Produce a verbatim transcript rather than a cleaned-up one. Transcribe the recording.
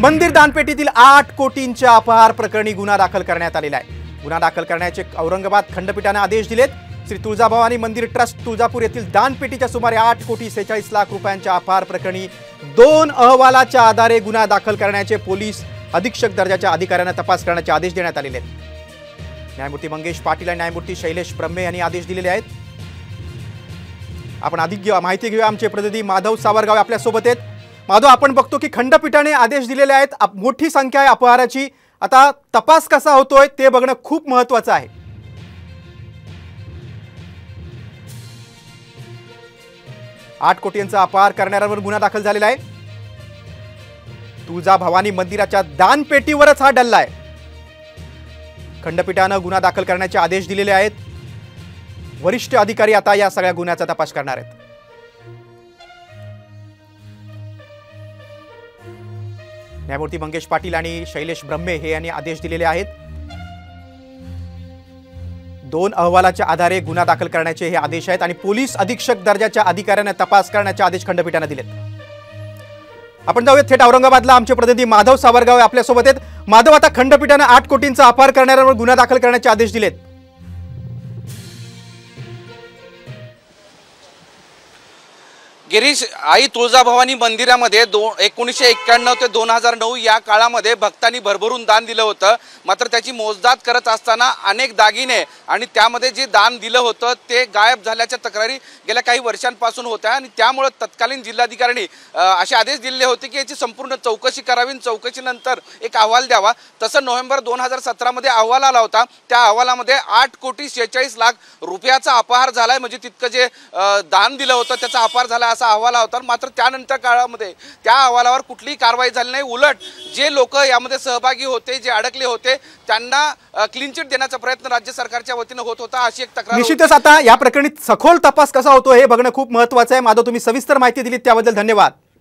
मंदिर दानपेटीतील आठ कोटींच्या अपहार प्रकरणी गुन्हा दाखल करण्यात आलेला आहे। गुन्हा दाखल करण्याचे औरंगाबाद खंडपीठाने आदेश दिलेत। श्री तुळजाभवानी मंदिर ट्रस्ट तुळजापूर येथील दानपेटीच्या सुमारे आठ कोटी सेहेचाळीस लाख रुपयांच्या अपहार प्रकरणी दोन अहवालाच्या आधारे गुन्हा दाखल करण्याचे पोलीस अधीक्षक दर्जाच्या अधिकाऱ्यांना तपास करण्याचे आदेश देण्यात आलेले आहेत। न्यायमूर्ती मंगेश पाटील आणि न्यायमूर्ती शैलेश ब्रह्मे यांनी आदेश दिलेले आहेत। आपण अधिक माहिती घेऊया, आमचे प्रतिनिधी माधव सावरगाव आपल्या सोबत आहेत। माधव, आपण बघतो की खंडपीठाने आदेश दिलेले आहेत, मोठी संख्या आहे अपहाराची। आता तपास कसा होतोय ते बघणं खूप महत्त्वाचं आहे। आठ कोटींचा अपहार करणाऱ्यांवर गुन्हा दाखल झालेला आहे। तुळजाभवानी मंदिराच्या दानपेटीवरच हा डल्ला आहे। खंडपीठाने गुन्हा दाखल करण्याचे आदेश दिलेले आहेत। वरिष्ठ अधिकारी आता या सगळ्या गुन्ह्याचा तपास करणार आहेत। न्यायमूर्ती मंगेश पाटील आणि शैलेश ब्रह्मे हे यांनी आदेश दिलेले आहेत। दोन अहवालाच्या आधारे गुन्हा दाखल करण्याचे हे आदेश आहेत आणि पोलीस अधीक्षक दर्जाच्या अधिकाऱ्यांना तपास करण्याचे आदेश खंडपीठाने दिलेत। आपण जाऊया थेट औरंगाबादला, आमचे प्रतिनिधी माधव सावरगाव आपल्या सोबत आहेत। माधव, आता खंडपीठाने आठ कोटींचा अपहार करणाऱ्यांवर गुन्हा दाखल करण्याचे आदेश दिलेत। गिरीश, आई तुळजाभवानी मंदिरामध्ये दो एकोणीसशे एक्क्याण्णव ते दोन हजार नऊ या काळामध्ये भक्तांनी भरभरून दान दिलं होतं। मात्र त्याची मोजदाद करत असताना अनेक दागिने आणि त्यामध्ये जे दान दिलं होतं ते गायब झाल्याच्या तक्रारी गेल्या काही वर्षांपासून होत्या आणि त्यामुळे तत्कालीन जिल्हाधिकाऱ्यांनी असे आदेश दिले होते की याची संपूर्ण चौकशी करावी, चौकशीनंतर एक अहवाल द्यावा। तसं नोव्हेंबर दोन हजार सतरामध्ये अहवाल आला होता। त्या अहवालामध्ये आठ कोटी शेहेचाळीस लाख रुपयाचा अपहार झालाय, म्हणजे तितकं जे दान दिलं होतं त्याचा अपहार झाला असा अहवाल होता। मात्र त्यानंतर काळामध्ये त्या अहवालावर कुठलीही कारवाई झाली नाही। उलट जे लोक यामध्ये सहभागी होते, जे अडकले होते, त्यांना क्लीन चिट देण्याचा प्रयत्न राज्य सरकारच्या वतीने होत होता, अशी एक तक्रार। निश्चितच आता या प्रकरणी सखोल तपास कसा होतो हे बघणं खूप महत्त्वाचं आहे। माधव, तुम्ही सविस्तर माहिती दिलीत त्याबद्दल धन्यवाद।